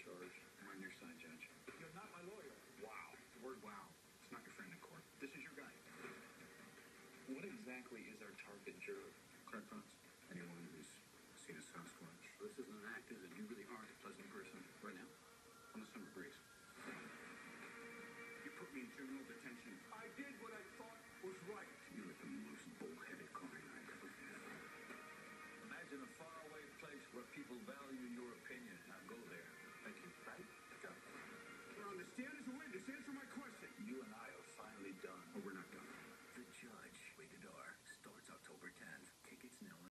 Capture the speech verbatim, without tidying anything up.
charge. I'm on your side, Judge. You're not my lawyer. Wow. The word wow. It's not your friend in court. This is your guy. What exactly is our target juror? Craig Fox.